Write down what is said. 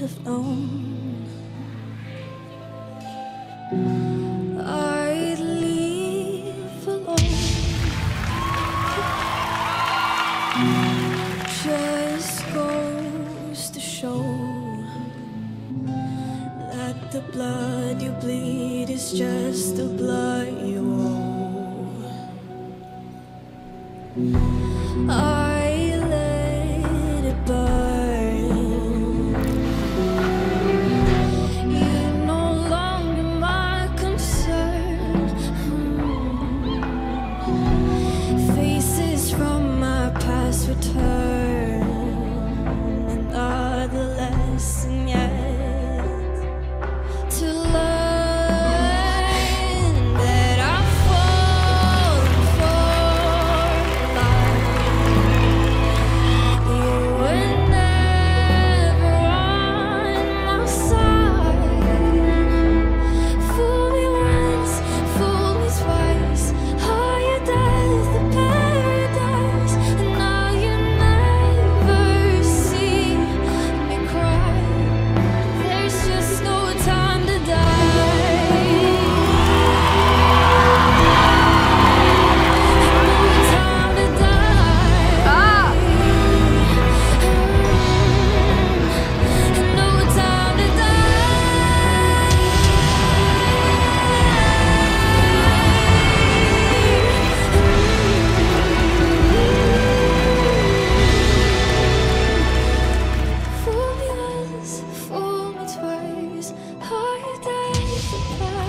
have known I'd leave alone. Just goes to show that the blood you bleed is just the blood you owe. I let it burn. You're no longer my concern. Faces from my past return. Another lesson yet to learn. Fool me twice, higher than the